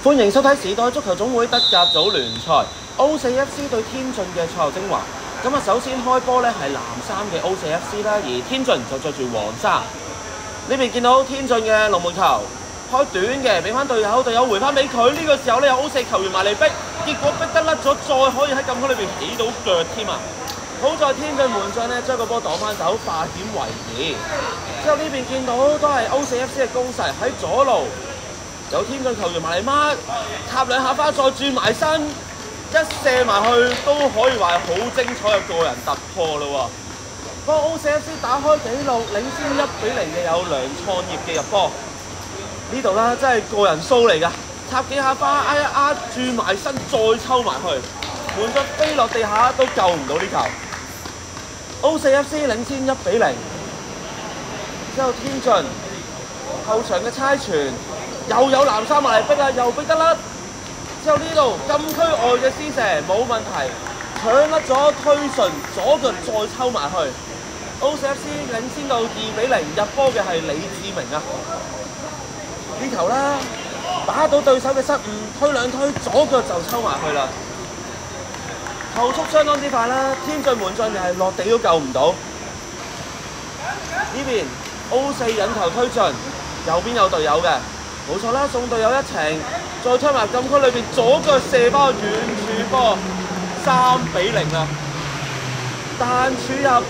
歡迎收睇時代足球總會德甲組聯賽 O4FC 對天津嘅賽後精華。咁啊，首先開波咧係藍衫嘅 O4FC 啦，而天津就着住黃衫。呢邊見到天津嘅龍門球開短嘅，俾翻隊友，隊友回翻俾佢。呢個時候咧有 O4 球員埋嚟逼，結果逼得甩咗，再可以喺禁區裏邊起到腳添啊！好在天津門將咧將個波擋翻走，化險為夷。之後呢邊見到都係 O4FC 嘅攻勢喺左路。有天津球員埋嚟孖，插兩下花再轉埋身，一射埋去都可以話係好精彩嘅個人突破咯喎！幫 O4FC 打開紀錄，領先1-0嘅有梁創業嘅入波。呢度啦，真係個人 show 嚟㗎，插幾下花，挨一挨轉埋身再抽埋去，門將飛落地下都救唔到呢球。O4FC 領先1-0。之後天津後場嘅猜傳。又有藍衫埋嚟逼啦，又逼得甩。之後呢度禁區外嘅施射冇問題，搶甩咗推順，左腳再抽埋去。O4FC 領先到2-0，入波嘅係李志明啊！呢球啦，打到對手嘅失誤，推兩推，左腳就抽埋去啦。球速相當之快啦，天津門將又係落地都救唔到。呢邊 O4 引球推進，右邊有隊友嘅。冇錯啦，送隊友一程，再推埋禁區裏邊，左腳射翻遠處波，3-0啦！彈柱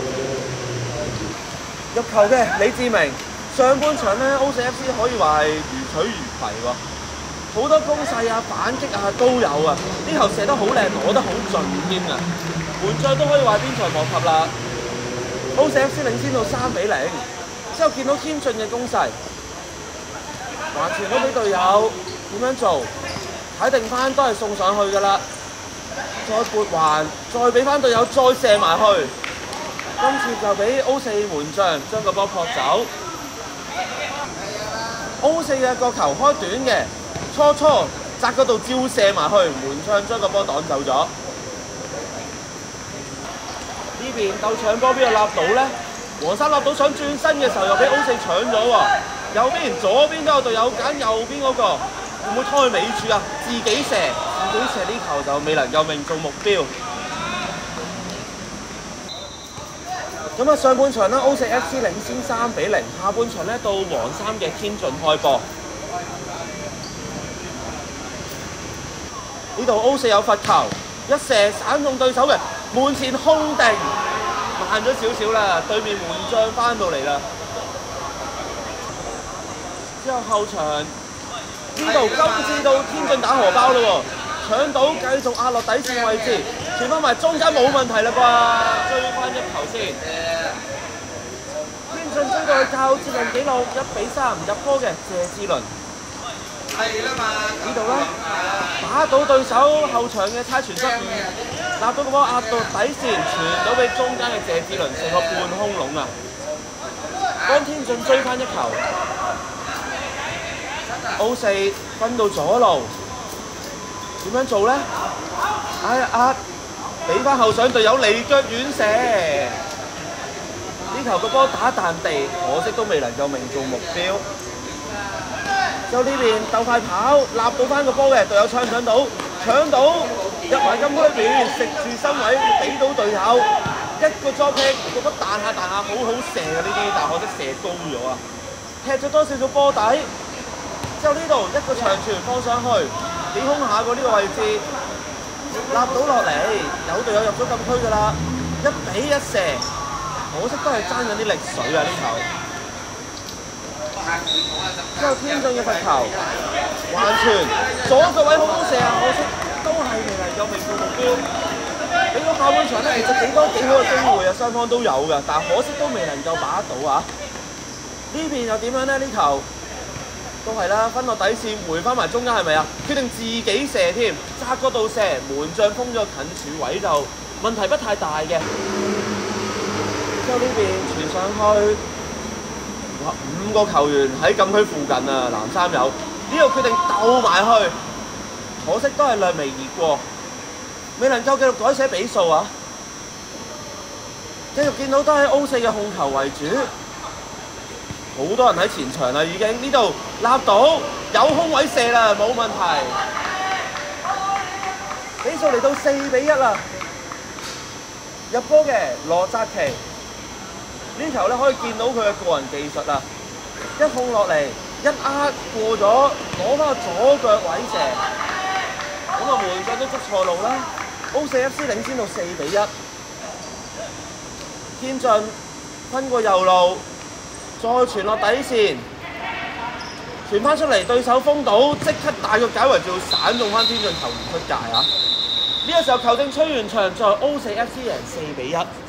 入球嘅李志明，上半場咧 O4FC 可以話係如取如攜喎，好多攻勢啊、反擊啊都有啊！呢球射得好靚，攞得好盡添啊！門將都可以話天才莫及啦 ！O4FC 領先到3-0，之後見到天津嘅攻勢。還傳咗俾隊友點樣做？睇定翻都係送上去㗎啦。再撥還，再俾翻隊友再射埋去。今次就俾 O4 門將將個波撲走。O4 嘅個球開短嘅，初窄嗰度照射埋去，門將將個波擋走咗。呢邊鬥搶波邊度立到呢？黃衫立到想轉身嘅時候，又俾 O4 搶咗喎。右邊、左邊都有隊友揀右邊嗰個，會唔會拖去尾柱啊？自己射呢球就未能夠命中目標。咁啊，上半場咧 O4FC 領先3-0，下半場咧到黃衫嘅天津開波。呢度 O4 有罰球，一射散中對手嘅門前空定，慢咗少少啦，對面門將翻到嚟啦。之後後場呢度今次到天津打荷包咯喎，搶到繼續壓落底線位置，傳翻埋中間冇問題啦啩，追翻一球先。天津追到去較接近紀錄1-3，入波嘅謝志倫。呢度啦，打到對手後場嘅猜傳失誤，立到個波壓到底線，傳到俾中間嘅謝志倫，成個半空籠啊！幫天津追翻一球。O4 分到左路，點樣做呢？壓，俾翻後上隊友離腳遠射，呢球個波打彈地，可惜都未能夠命中目標。之後呢邊鬥快跑，立到翻個波嘅隊友搶唔搶到？搶到，入埋禁區裏邊，食住身位，俾到隊友一個drop kick，個波彈下，好好射嘅呢啲，但可惜射高咗啊！踢咗多少少波底。之後呢度一個長傳放上去，幾空下過呢個位置，立到落嚟，有隊友入咗禁區㗎啦，1比1射，可惜都係爭緊啲力水啊呢球。之後天津嘅罰球，橫傳左腳位好好射啊，可惜都係未能夠命中目標。俾到下半場咧，其實幾好嘅機會啊，雙方都有㗎，但可惜都未能夠把握到啊。呢邊又點樣呢？呢球？都係啦，分落底線，回翻埋中間係咪啊？決定自己射添，窄嗰度射，門將封咗近柱位就問題不太大嘅。之後呢邊傳上去，哇！5個球員喺禁區附近啊，藍衫友呢度決定鬥埋去，可惜都係略微而過，未能夠繼續改寫比數啊！繼續見到都係 O4 嘅控球為主。好多人喺前場啦，已經呢度立到有空位射啦，冇問題。比數嚟到4-1啦。入波嘅羅澤奇，呢球咧可以見到佢嘅個人技術啊！一控落嚟，一握過咗，攞翻個左腳位射，咁啊門將都捉錯路啦。O4FC 領先到4-1。天俊分過右路，再傳落底線，傳翻出嚟，對手封到，即刻大腳解圍，仲要散中翻天俊球員出界啊！呢個時候球證吹完場，再O4FC 贏4-1。